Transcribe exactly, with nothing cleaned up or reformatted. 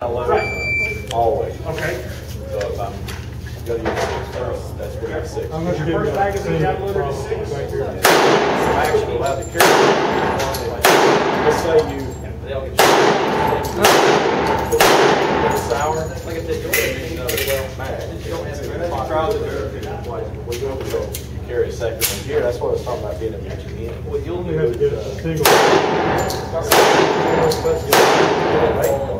Right. Always. Okay. So if I'm going to use six first, that's where my six. I'm going to first magazine downloaded to six. Right here. I'm actually allowed to carry it. Let's say you, they'll get you. It's sour. Like I said, you know, well, mad. You don't have to try the dirt. We go to go. You carry a second one here. That's what I was talking about getting them to in. Well, you'll have to get a single.